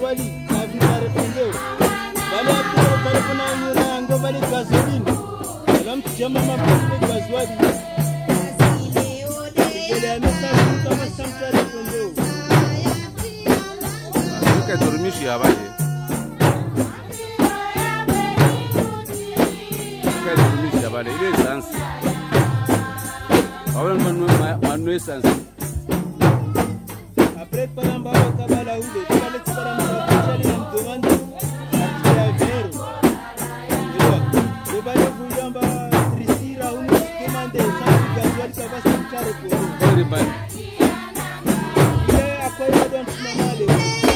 gasoil, la vie va répondre. Vale a pour un ango vale gasoline. L'homme qui aime ma propre gasoil. Et la message comme ça me répondre. Que dormir chez Abadi. Que dormir chez Abadi. Il est sens. Manuel sens. Après, pendant que tu vas là où tu vas aller faire un peu de demande, tu vas faire. Tu vas aller pour un peu de à une demande de gasoil, ça va se faire pour vous. Il est à quoi il va donner finalement.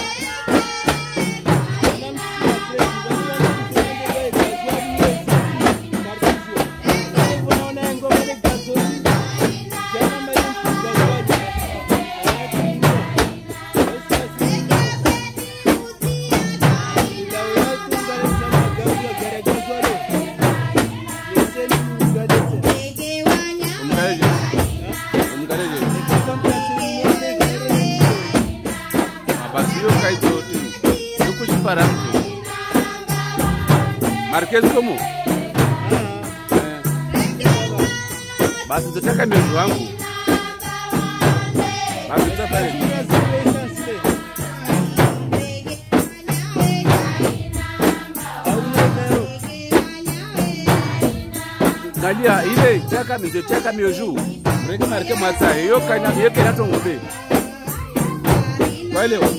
Marquez como? Basi tutaka mimi wangu. Basi tutafanya. Nalia ile chaka mioju. Mreke marke matsa yo kana yeke na tongobe. Kwa leo.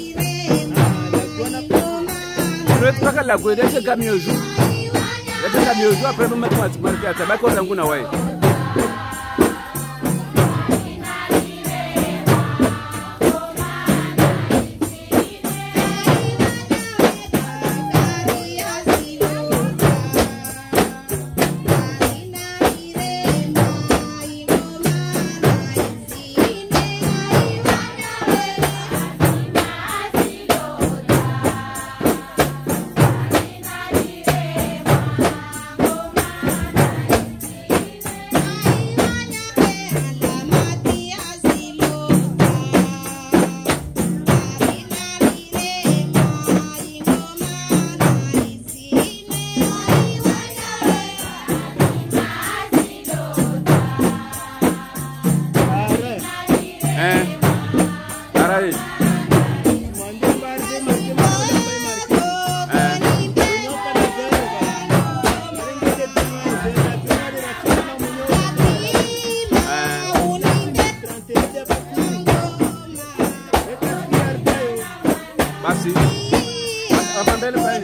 Tunataka la kuendesha kama mioju. Nataka mioju après pour mettre marke atabaki wangu na wewe. Basi. Apa bele